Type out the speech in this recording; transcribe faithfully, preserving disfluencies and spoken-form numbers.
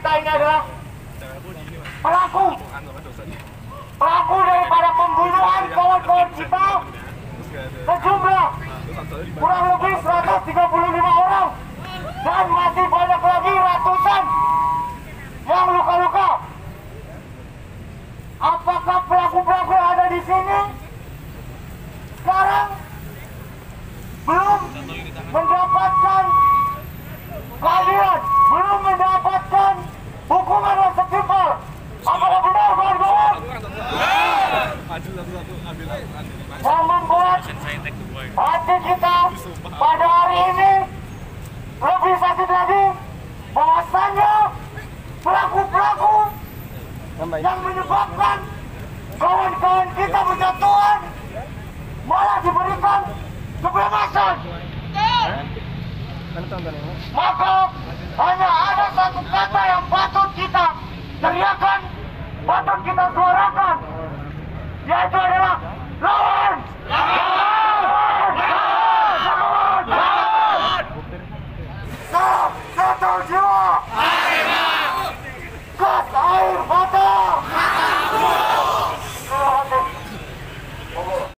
kita ini adalah pelaku pelaku daripada pembunuhan kawan-kawan kita sejumlah kurang lebih seratus tiga puluh lima orang dan masih banyak lagi ratusan yang luka-luka. Apakah pelaku-pelaku yang ada di sini sekarang belum mendapatkan keadilan, belum mendapatkan hukuman yang setimpal? Apakah benar kawan-kawan? Yang membuat hati kita pada hari ini lebih sakit lagi bahwasannya pelaku-pelaku yang menyebabkan kawan-kawan kita berjatuhan malah diberikan kebebasan. Maka hanya ada satu kata yang patut kita teriakan, patut kita suarakan, yaitu adalah lawan! Lawan! Lawan! Lawan! Lawan! Satu jiwa!